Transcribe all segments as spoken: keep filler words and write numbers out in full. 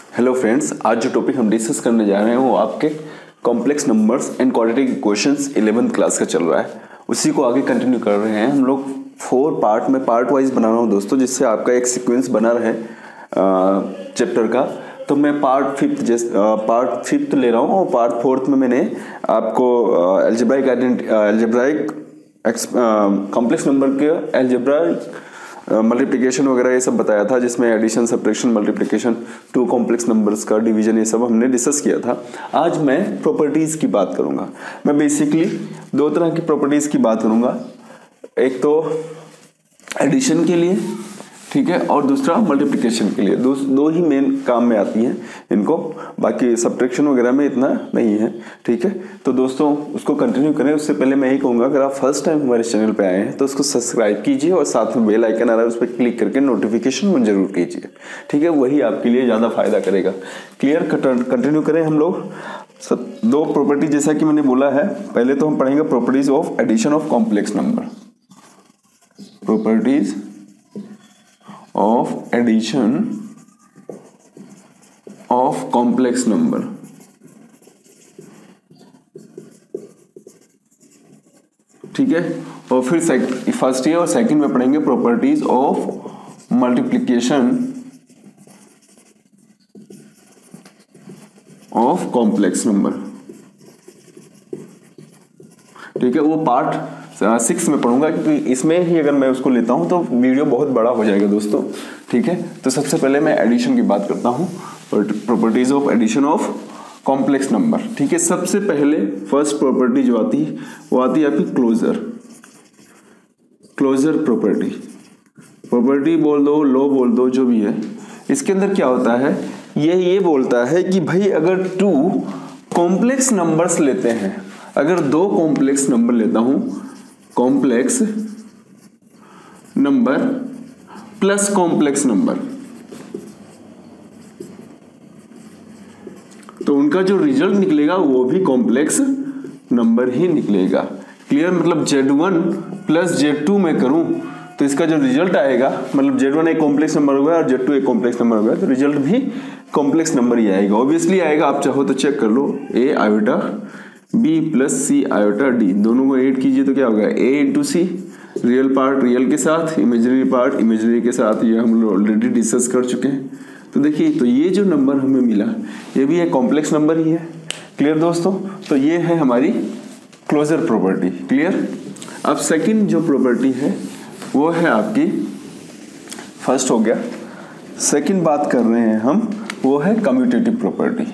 Hello friends, आज जो topic हम डिस्कस करने जा रहे हैं वो आपके complex numbers and quadratic equations eleventh class का चल रहा है। उसी को आगे कंटिन्यू कर रहे हैं हम लोग। फोर पार्ट में पार्ट वाइज बना रहा हूँ दोस्तों, जिससे आपका एक सीक्वेंस बना रहे चैप्टर का। तो मैं पार्ट फिफ्थ जैसे पार्ट फिफ्थ ले रहा हूँ और पार्ट फोर्थ में मैंने आपको algebraic identity algebraic complex number के एल्जेब्राइक मल्टीप्लिकेशन वगैरह ये सब बताया था, जिसमें addition, subtraction, multiplication, two complex numbers का डिवीजन, ये सब हमने डिस्कस किया था। आज मैं प्रॉपर्टीज़ की बात करूंगा। मैं बेसिकली दो तरह की प्रॉपर्टीज़ की बात करूंगा, एक तो एडिशन के लिए, ठीक है, और दूसरा मल्टीप्लिकेशन के लिए। दो दो ही मेन काम में आती हैं इनको, बाकी सब्ट्रैक्शन वगैरह में इतना नहीं है, ठीक है। तो दोस्तों उसको कंटिन्यू करें। उससे पहले मैं यही कहूँगा, अगर आप फर्स्ट टाइम हमारे चैनल पे आए हैं तो उसको सब्सक्राइब कीजिए और साथ में बेल आइकन आ रहा है उस पर क्लिक करके नोटिफिकेशन में जरूर कीजिए, ठीक है। वही आपके लिए ज़्यादा फायदा करेगा। क्लियर, कंटिन्यू करें हम लोग। सब दो प्रॉपर्टी जैसा कि मैंने बोला है, पहले तो हम पढ़ेंगे properties of addition of complex number. Properties of addition of complex number, ठीक है। और फिर फर्स्ट ईयर और सेकंड में पढ़ेंगे properties of multiplication of complex number, ठीक है। वो पार्ट सिक्स में पढ़ूंगा, क्योंकि इसमें ही अगर मैं उसको लेता हूं तो वीडियो बहुत बड़ा हो जाएगा दोस्तों, ठीक है। तो सबसे पहले मैं एडिशन की बात करता हूं, properties of addition of complex number, ठीक है। सबसे पहले फर्स्ट प्रॉपर्टी जो आती है वो आती है आपकी क्लोजर क्लोजर प्रॉपर्टी। प्रॉपर्टी बोल दो, लॉ बोल दो, जो भी है। इसके अंदर क्या होता है, ये ये बोलता है कि भाई अगर टू कॉम्प्लेक्स नंबर्स लेते हैं, अगर दो कॉम्प्लेक्स नंबर लेता हूं, complex number plus complex number, तो उनका जो रिजल्ट निकलेगा वो भी कॉम्प्लेक्स नंबर ही निकलेगा। क्लियर, मतलब Z one plus Z two में करूं तो इसका जो रिजल्ट आएगा, मतलब जेड वन एक कॉम्प्लेक्स नंबर होगा और जेड टू एक कॉम्प्लेक्स नंबर होगा, तो रिजल्ट भी कॉम्प्लेक्स नंबर ही आएगा। ऑब्वियसली आएगा, आप चाहो तो चेक कर लो। A iota B plus C iota D, दोनों को ऐड कीजिए तो क्या होगा, A into C, real part real के साथ, इमेजिनरी पार्ट इमेजिनरी के साथ। ये हम लोग ऑलरेडी डिस्कस कर चुके हैं। तो देखिए, तो ये जो नंबर हमें मिला ये भी एक कॉम्प्लेक्स नंबर ही है। क्लियर दोस्तों, तो ये है हमारी क्लोजर प्रॉपर्टी। क्लियर। अब सेकंड जो प्रॉपर्टी है वो है आपकी, फर्स्ट हो गया, सेकंड बात कर रहे हैं हम, वो है कम्यूटेटिव प्रॉपर्टी।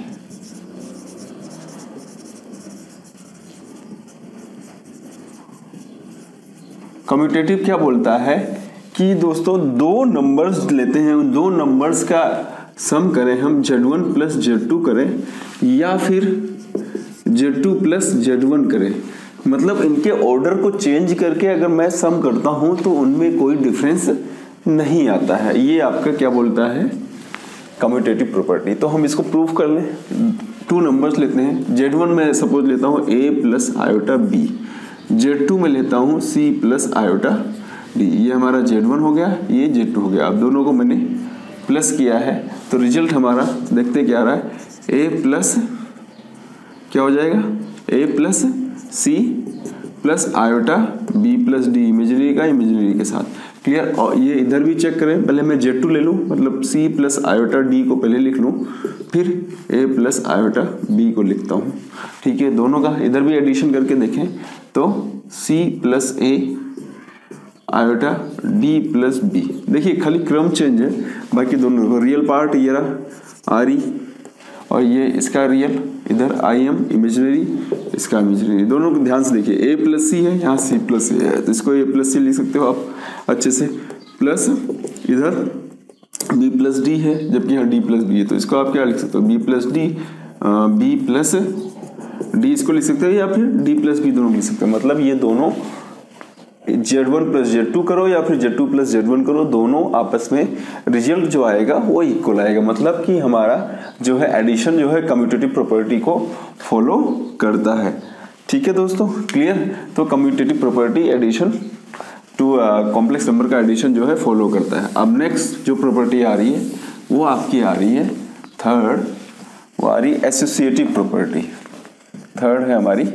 कम्यूटेटिव क्या बोलता है कि दोस्तों दो नंबर्स लेते हैं, उन दो नंबर्स का सम करें हम, Z one plus Z two करें या फिर Z two plus Z one करें, मतलब इनके ऑर्डर को चेंज करके अगर मैं सम करता हूं तो उनमें कोई डिफरेंस नहीं आता है। ये आपका क्या बोलता है, कम्यूटेटिव प्रॉपर्टी। तो हम इसको प्रूव कर लें। टू नंबर्स लेते हैं, जेड वन में सपोज लेता हूं A plus iota B, Z two में लेता हूं सी प्लस आयोटा डी। ये हमारा जेड वन हो गया, ये जेड टू हो गया। अब दोनों को मैंने प्लस किया है तो रिजल्ट हमारा देखते क्या आ रहा है, ए प्लस क्या हो जाएगा, A plus C plus iota B plus D, imaginary का इमेजिनरी के साथ। क्लियर। और ये इधर भी चेक करें, पहले मैं जेड टू ले लूँ, मतलब सी प्लस आयोटा डी को पहले लिख लूँ, फिर ए प्लस आयोटा बी को लिखता हूँ, ठीक है। दोनों का इधर भी एडिशन करके देखें तो C plus A iota D plus B, देखिए खाली क्रम चेंज है, बाकी दोनों रियल पार्ट ये रहा आर ई और ये इसका रियल, इधर आई एम इमेजिनरी, इसका इमेजिनरी। दोनों को ध्यान से देखिए, ए प्लस सी है, यहाँ सी प्लस ए है, तो इसको ए प्लस सी लिख सकते हो आप अच्छे से, प्लस इधर बी प्लस डी है, जबकि यहाँ डी प्लस बी है, तो इसको आप क्या लिख सकते हो, B plus D, B plus D इसको लिख सकते हो, या फिर डी प्लस बी दोनों लिख सकते हो। मतलब ये दोनों Z one plus Z two करो या फिर Z two plus Z one करो, दोनों आपस में रिजल्ट जो आएगा वो इक्वल आएगा। मतलब कि हमारा जो है एडिशन जो है कम्यूटेटिव प्रॉपर्टी को फॉलो करता है, ठीक है दोस्तों। क्लियर। तो commutative property addition two complex number का एडिशन जो है फॉलो करता है। अब नेक्स्ट जो प्रॉपर्टी आ रही है वो आपकी आ रही है थर्ड हमारी एसोसिएटिव प्रॉपर्टी, थर्ड है हमारी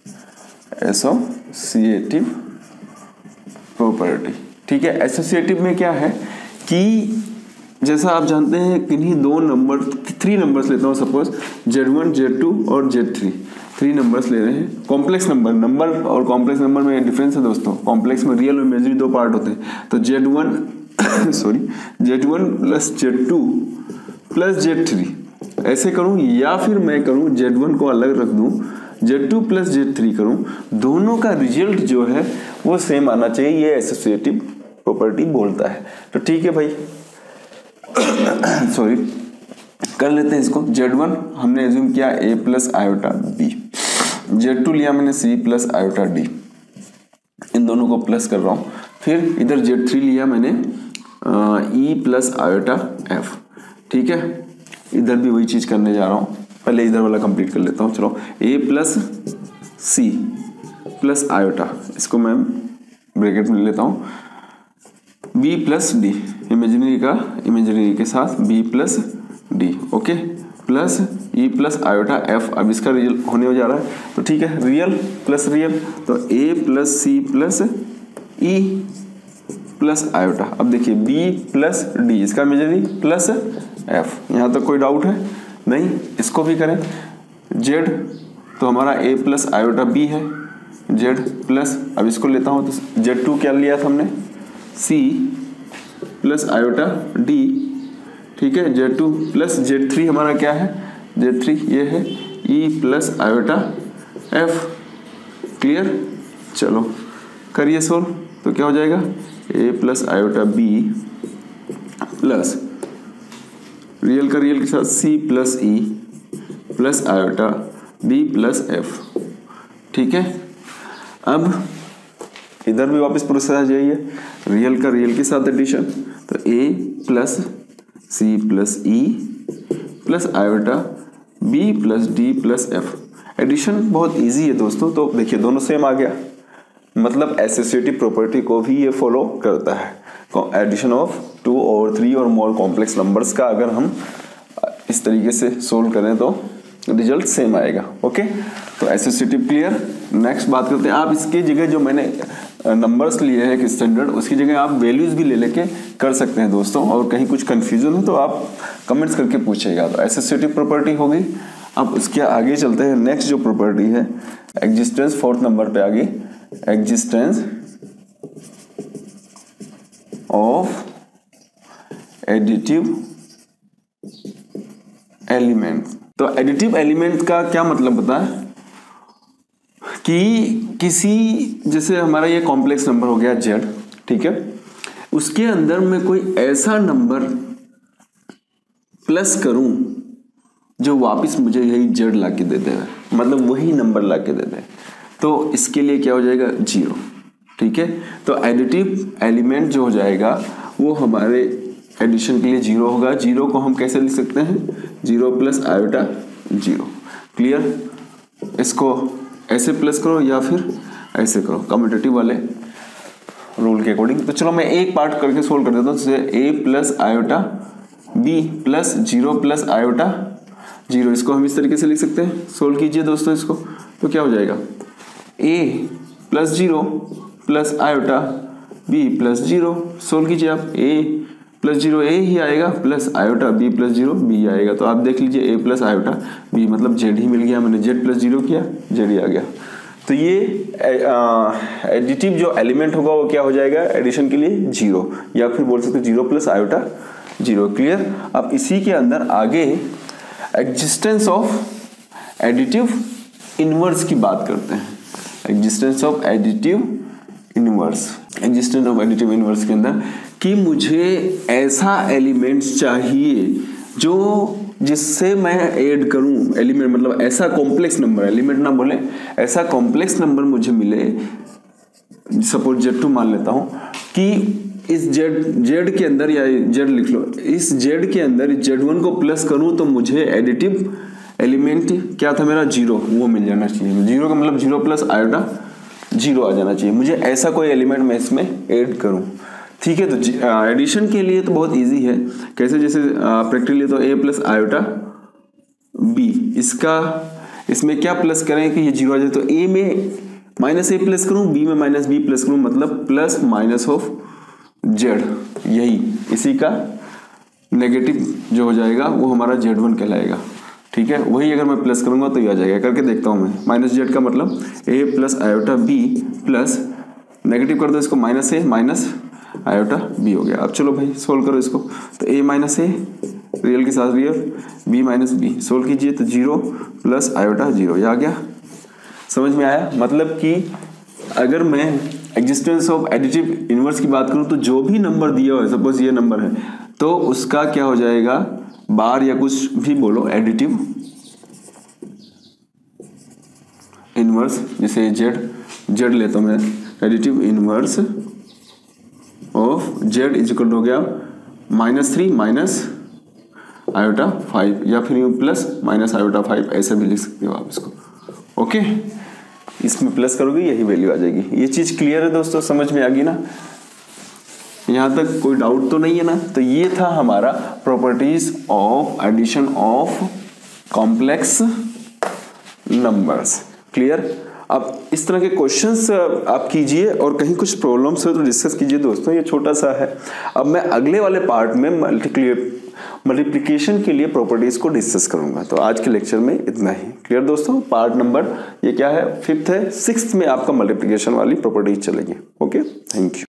एसोसिएटिव प्रॉपर्टी। ठीक है, एसोसिएटिव में क्या है कि जैसा आप जानते हैं किन्हीं दो नंबर थ्री नंबर्स लेता हूँ, suppose Z one Z two और जेड थ्री, थ्री नंबर्स ले रहे हैं। कॉम्प्लेक्स नंबर नंबर और कॉम्प्लेक्स नंबर में डिफरेंस है दोस्तों, कॉम्प्लेक्स में रियल और इमेजिनरी दो पार्ट होते हैं। तो Z one sorry Z one plus Z two plus Z three ऐसे करूं, या फिर मैं करूं जेड वन को अलग रख दूं, Z two plus Z three करूं, दोनों का रिजल्ट जो है वो सेम आना चाहिए, ये एसोसिएटिव प्रॉपर्टी बोलता है। तो ठीक है भाई सॉरी कर लेते हैं इसको। जेड वन हमने एज्यूम किया A plus iota B, Z two लिया मैंने सी प्लस आयोटा डी, इन दोनों को प्लस कर रहा हूं। फिर इधर जेड थ्री लिया मैंने ई प्लस आयोटा एफ। ठीक है, इधर भी वही चीज करने जा रहा हूं, पहले इधर वाला कंप्लीट कर लेता हूं। चलो A plus C plus iota, इसको मैं ब्रैकेट में ले लेता हूं, बी प्लस डी, इमेजिनरी का इमेजिनरी के साथ B plus D, okay, plus E plus iota F. अब इसका रियल होने जा रहा है, तो ठीक है, रियल प्लस रियल, तो A plus C plus E plus iota. अब देखिए बी प्लस डी, इसका इमेजिनरी प्लस एफ। यहाँ तक कोई डाउट है नहीं? इसको भी करें। जेड तो हमारा ए प्लस आयोटा बी है, जेड प्लस, अब इसको लेता हूँ तो जेड टू क्या लिया था हमने, सी प्लस आयोटा डी। ठीक है, Z two plus Z three हमारा क्या है, जेड थ्री ये है E plus iota F. Clear? चलो करिए सोल्व, तो क्या हो जाएगा, A plus iota B plus real का रियल के साथ C plus E plus iota B plus F. ठीक है, अब इधर भी वापस प्रोसेस आ जाइए, रियल का रियल के साथ एडिशन, तो A plus C plus E plus iota B plus D plus F. Addition बहुत इजी है दोस्तों, तो देखिए दोनों सेम आ गया, मतलब एसोसिएटिव प्रॉपर्टी को भी ये फॉलो करता है। एडिशन ऑफ टू और थ्री और मोर कॉम्प्लेक्स नंबर्स का अगर हम इस तरीके से सोल्व करें तो रिजल्ट सेम आएगा। ओके, तो एसोसिएटिव क्लियर। नेक्स्ट बात करते हैं, आप इसकी जगह जो मैंने नंबर्स लिए हैं एक स्टैंडर्ड, उसकी जगह आप वैल्यूज भी ले लेके कर सकते हैं दोस्तों, और कहीं कुछ कंफ्यूजन हो तो आप कमेंट्स करके पूछिएगा। तो एसोसिएटिव प्रॉपर्टी हो गई। अब उसके आगे चलते हैं, नेक्स्ट जो प्रॉपर्टी है एग्जिस्टेंस, फोर्थ नंबर पे आगे, एग्जिस्टेंस ऑफ एडिटिव एलिमेंट। तो एडिटिव एलिमेंट का क्या मतलब पता है कि किसी, जैसे हमारा ये कॉम्प्लेक्स नंबर हो गया जेड, ठीक है, उसके अंदर मैं कोई ऐसा नंबर प्लस करूं जो वापस मुझे यही जेड ला के दे दे, मतलब वही नंबर ला के दे दे, तो इसके लिए क्या हो जाएगा, जीरो। ठीक है, तो एडिटिव एलिमेंट जो हो जाएगा वो हमारे एडिशन के लिए जीरो होगा। जीरो को हम कैसे लिख सकते हैं, zero plus iota zero. Clear? इसको ऐसे प्लस करो या फिर ऐसे करो, कम्यूटेटिव वाले रूल के अकॉर्डिंग। तो चलो मैं एक पार्ट करके सोल्व कर देता हूँ। जैसे A plus iota B plus zero plus iota zero, इसको हम इस तरीके से लिख सकते हैं। सोल्व कीजिए दोस्तों इसको, तो क्या हो जाएगा, A plus zero plus iota B plus zero. Solve कीजिए आप, ए प्लस जीरो ए ही आएगा, plus iota B plus zero B आएगा। तो आप देख लीजिए ए प्लस आयोटा बी, मतलब जेड ही मिल गया, मैंने जेड प्लस जीरो किया, जेड ही आ गया। तो ये एडिटिव जो एलिमेंट होगा वो क्या हो जाएगा एडिशन के लिए, जीरो, या फिर बोल सकते zero plus iota zero. Clear? अब इसी के अंदर आगे एग्जिस्टेंस ऑफ एडिटिव इनवर्स की बात करते हैं। Existence of additive inverse, existence of additive inverse के अंदर कि मुझे ऐसा एलिमेंट्स चाहिए जो जिससे मैं ऐड करूं, एलिमेंट मतलब ऐसा कॉम्प्लेक्स नंबर, एलिमेंट ना बोले, ऐसा कॉम्प्लेक्स नंबर मुझे मिले। सपोज जेड टू मान लेता हूं कि इस जेड जेड के अंदर, या जेड लिख लो, इस जेड के अंदर जेड वन को प्लस करूं तो मुझे एडिटिव एलिमेंट क्या था मेरा, जीरो, वो मिल जाना चाहिए। जीरो का मतलब जीरो प्लस आयोटा जीरो आ जाना चाहिए। मुझे ऐसा कोई एलिमेंट मैं इसमें ऐड करूं। ठीक है। तो एडिशन के लिए तो बहुत इजी है, कैसे, जैसे प्रैक्टिकली तो a प्लस आयोटा b, इसका इसमें क्या प्लस करें कि ये जीरो आ जाए, तो a में माइनस ए प्लस करूं, b में माइनस बी प्लस करूं, मतलब प्लस माइनस ऑफ z, यही इसी का नेगेटिव जो हो जाएगा वो हमारा जेड वन कहलाएगा। ठीक है, वही अगर मैं प्लस करूंगा तो ये आ जाएगा, करके देखता हूं मैं। माइनस जेड का मतलब a plus iota b plus negative कर दो इसको, minus A minus iota b हो गया। अब चलो भाई सोल्व करो इसको, तो a माइनस ए रियल के साथ real, b minus B solve कीजिए, तो जीरो प्लस आयोटा जीरो, ये आ गया। समझ में आया? मतलब कि अगर मैं एग्जिस्टेंस ऑफ एडिटिव इनवर्स की बात करूं तो जो भी नंबर दिया हो, सपोज ये नंबर है, तो उसका क्या हो जाएगा, बार या कुछ भी बोलो, एडिटिव इनवर्स, जैसे जेड जेड लेता हूं मैं, additive inverse of Z is equal हो गया minus three minus iota five, या फिर प्लस माइनस आयोटा फाइव, ऐसे भी लिख सकते हो आप इसको। ओके, इसमें प्लस करोगे यही वैल्यू आ जाएगी। ये चीज क्लियर है दोस्तों, समझ में आ गई ना? यहां तक कोई डाउट तो नहीं है ना? तो ये था हमारा properties of addition of complex numbers. Clear? अब इस तरह के क्वेश्चंस आप कीजिए, और कहीं कुछ प्रॉब्लम्स हो तो डिस्कस कीजिए दोस्तों, ये छोटा सा है। अब मैं अगले वाले पार्ट में मल्टीप्लिकेशन के लिए प्रॉपर्टीज को डिस्कस करूंगा। तो आज के लेक्चर में इतना ही। क्लियर दोस्तों? पार्ट नंबर ये क्या है, फिफ्थ है, सिक्स्थ में आपका मल्टीप्लिकेशन वाली प्रॉपर्टीज चलेगी। Okay, thank you.